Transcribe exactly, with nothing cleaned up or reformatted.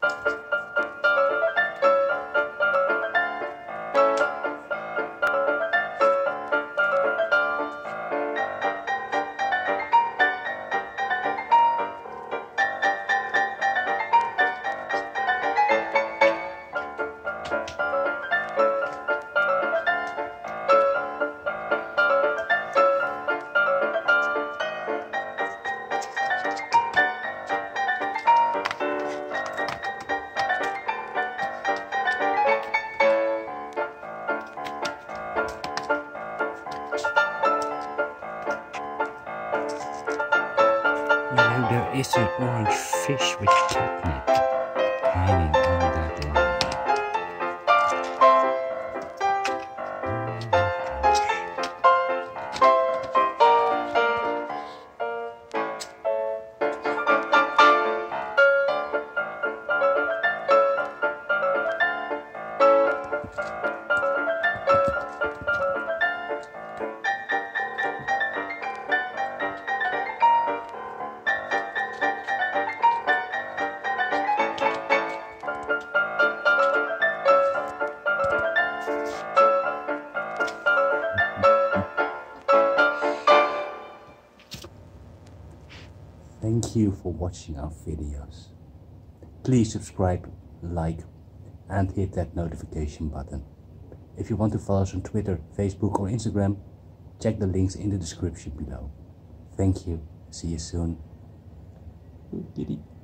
You know, there is an orange fish with catnip hanging on that line. Thank you for watching our videos. Please subscribe, like, and hit that notification button. If you want to follow us on Twitter, Facebook or Instagram, check the links in the description below. Thank you. See you soon. Diddy.